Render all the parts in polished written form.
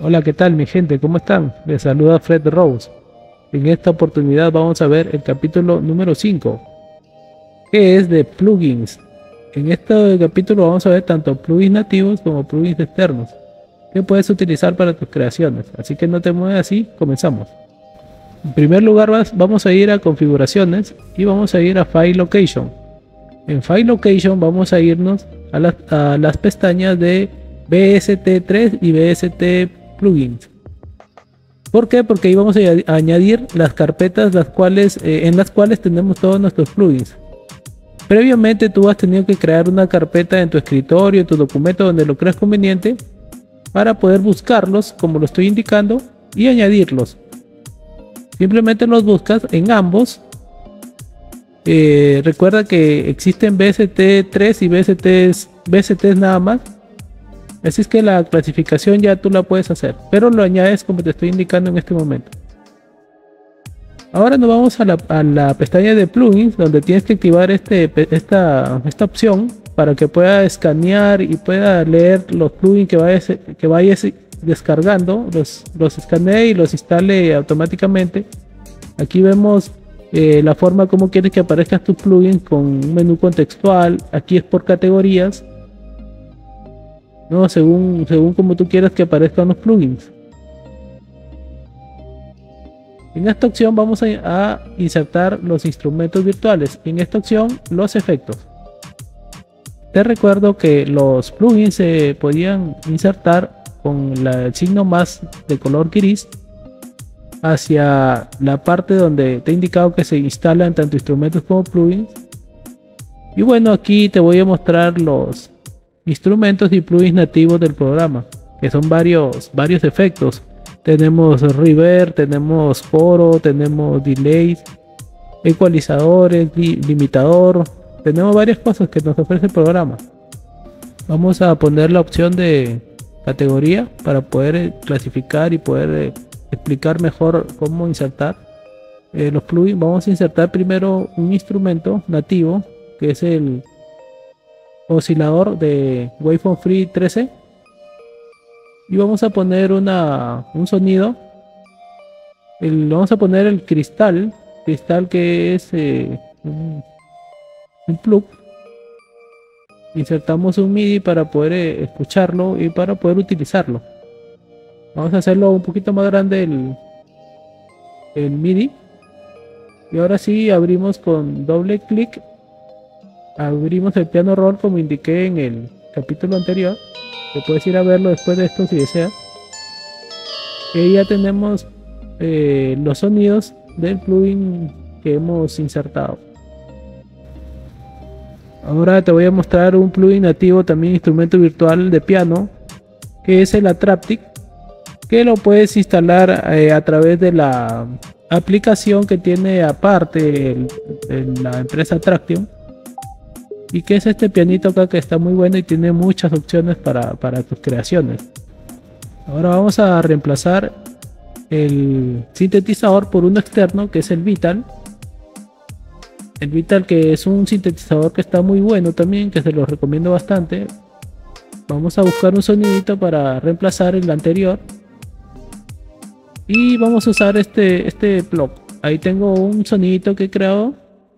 Hola, ¿qué tal mi gente? ¿Cómo están? Les saluda Fred Rose. En esta oportunidad vamos a ver el capítulo número 5, que es de plugins. En este capítulo vamos a ver tanto plugins nativos como plugins externos que puedes utilizar para tus creaciones. Así que no te muevas así, comenzamos. En primer lugar vamos a ir a configuraciones y vamos a ir a File Location. En File Location vamos a irnos a las pestañas de BST3 y BST Plugins. ¿Por qué? Porque ahí vamos a añadir las carpetas en las cuales tenemos todos nuestros plugins. Previamente tú has tenido que crear una carpeta en tu escritorio, en tu documento, donde lo creas conveniente, para poder buscarlos como lo estoy indicando y añadirlos. Simplemente los buscas en ambos. Recuerda que existen BST3 y BSTs nada más. Así es que la clasificación ya tú la puedes hacer, pero lo añades como te estoy indicando en este momento. Ahora nos vamos a la pestaña de plugins, donde tienes que activar esta opción para que pueda escanear y pueda leer los plugins que vayas descargando, los escanee y los instale automáticamente. Aquí vemos la forma como quieres que aparezcan tus plugins con un menú contextual. Aquí es por categorías, ¿no? Según como tú quieras que aparezcan los plugins. En esta opción vamos a insertar los instrumentos virtuales. En esta opción los efectos. Te recuerdo que los plugins se podían insertar con el signo más de color gris hacia la parte donde te he indicado que se instalan tanto instrumentos como plugins. Y bueno, aquí te voy a mostrar los instrumentos y plugins nativos del programa, que son varios efectos. Tenemos reverb, tenemos coro, tenemos delays, ecualizadores, limitador. Tenemos varias cosas que nos ofrece el programa. Vamos a poner la opción de categoría para poder clasificar y poder explicar mejor cómo insertar los plugins. Vamos a insertar primero un instrumento nativo, que es el oscilador de Waveform Free 13, y vamos a poner un sonido. Vamos a poner el cristal que es un plug. Insertamos un MIDI para poder escucharlo y para poder utilizarlo. Vamos a hacerlo un poquito más grande el MIDI, y ahora sí abrimos con doble clic. Abrimos el piano roll como indiqué en el capítulo anterior, que puedes ir a verlo después de esto si deseas. Y ya tenemos los sonidos del plugin que hemos insertado. Ahora te voy a mostrar un plugin nativo, también instrumento virtual de piano, que es el Attraptic, que lo puedes instalar a través de la aplicación que tiene aparte la empresa Traction, y que es este pianito acá, que está muy bueno y tiene muchas opciones para tus creaciones. Ahora vamos a reemplazar el sintetizador por uno externo, que es el Vital. El Vital, que es un sintetizador que está muy bueno también, que se lo recomiendo bastante. Vamos a buscar un sonidito para reemplazar el anterior, y vamos a usar este plug. Ahí tengo un sonidito que he creado,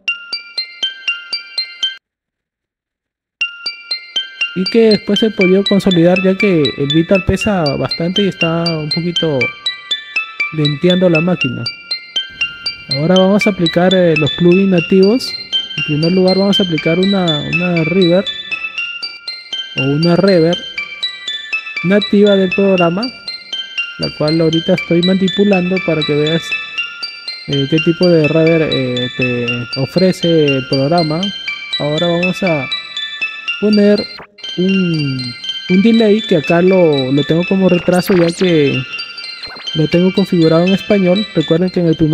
y que después he podido consolidar, ya que el Vital pesa bastante y está un poquito lenteando la máquina. Ahora vamos a aplicar los plugins nativos. En primer lugar vamos a aplicar una reverb o una reverb nativa del programa, la cual ahorita estoy manipulando para que veas qué tipo de reverb te ofrece el programa. Ahora vamos a poner un delay, que acá lo tengo como retraso, ya que lo tengo configurado en español. Recuerden que en el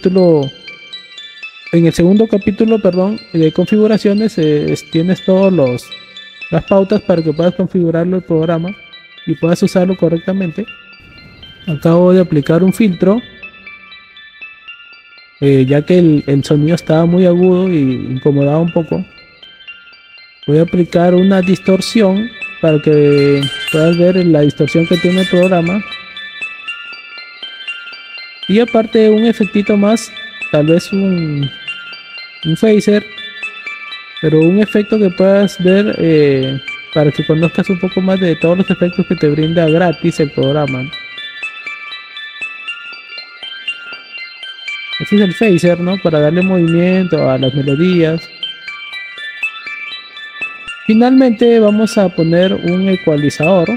segundo capítulo, perdón, de configuraciones, tienes todas las pautas para que puedas configurarlo el programa y puedas usarlo correctamente. Acabo de aplicar un filtro, ya que el sonido estaba muy agudo y incomodaba un poco. Voy a aplicar una distorsión para que puedas ver la distorsión que tiene el programa. Y aparte un efectito más, tal vez un phaser, pero un efecto que puedas ver para que conozcas un poco más de todos los efectos que te brinda gratis el programa. Este es el phaser, ¿no? Para darle movimiento a las melodías. Finalmente vamos a poner un ecualizador.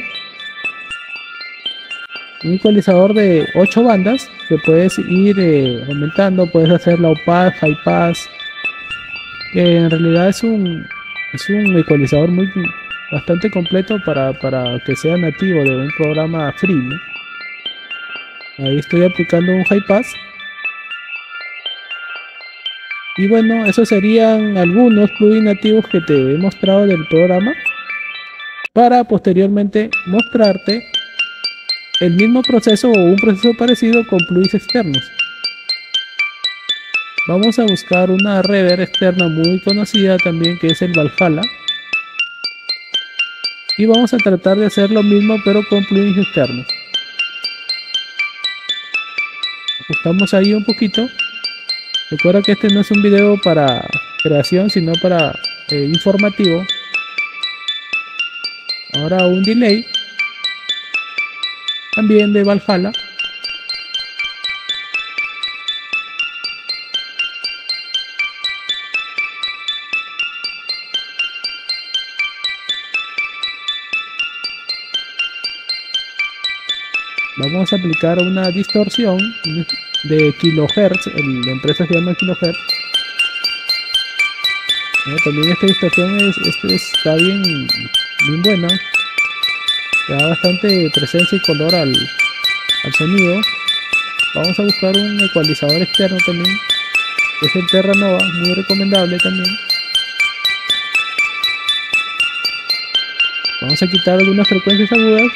Un ecualizador de 8 bandas que puedes ir aumentando. Puedes hacer low pass, high pass. Que en realidad es un ecualizador bastante completo para que sea nativo de un programa free, ¿no? Ahí estoy aplicando un high pass. Y bueno, esos serían algunos plugins nativos que te he mostrado del programa, para posteriormente mostrarte el mismo proceso o un proceso parecido con plugins externos. Vamos a buscar una reverb externa muy conocida también, que es el Valhalla, y vamos a tratar de hacer lo mismo pero con plugins externos. Ajustamos ahí un poquito. Recuerda que este no es un video para creación, sino para informativo. Ahora un delay también de Valhalla. Vamos a aplicar una distorsión de kilohertz. La empresa se llama kilohertz. También esta distorsión está bien buena. Le da bastante presencia y color al sonido. Vamos a buscar un ecualizador externo también, que es el Terranova, muy recomendable también. Vamos a quitar algunas frecuencias agudas.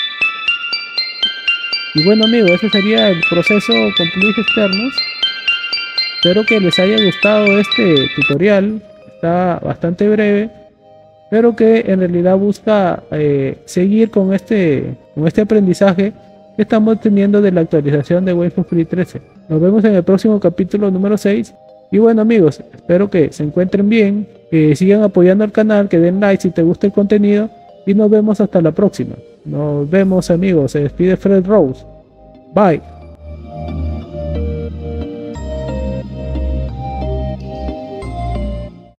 Y bueno amigos, ese sería el proceso con plugins externos. Espero que les haya gustado este tutorial. Está bastante breve, pero que en realidad busca seguir con este aprendizaje que estamos teniendo de la actualización de Wave for Free 13. Nos vemos en el próximo capítulo número 6. Y bueno amigos, espero que se encuentren bien, que sigan apoyando al canal, que den like si te gusta el contenido, y nos vemos hasta la próxima. Nos vemos amigos, se despide Fred Rose. Bye.